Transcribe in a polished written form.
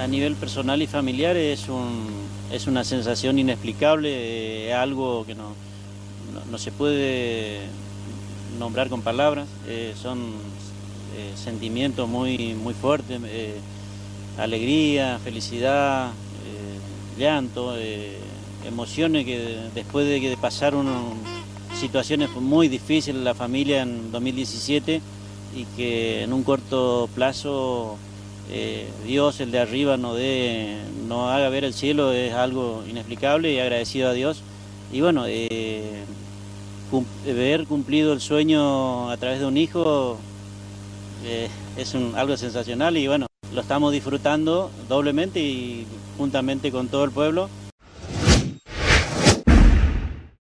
A nivel personal y familiar es una sensación inexplicable, algo que no se puede nombrar con palabras, son sentimientos muy fuertes, alegría, felicidad, llanto, emociones que después de pasar situaciones muy difíciles en la familia en 2017 y que en un corto plazo Dios, el de arriba, no haga ver el cielo, es algo inexplicable y agradecido a Dios. Y bueno, ver cumplido el sueño a través de un hijo es algo sensacional y bueno, lo estamos disfrutando doblemente y juntamente con todo el pueblo.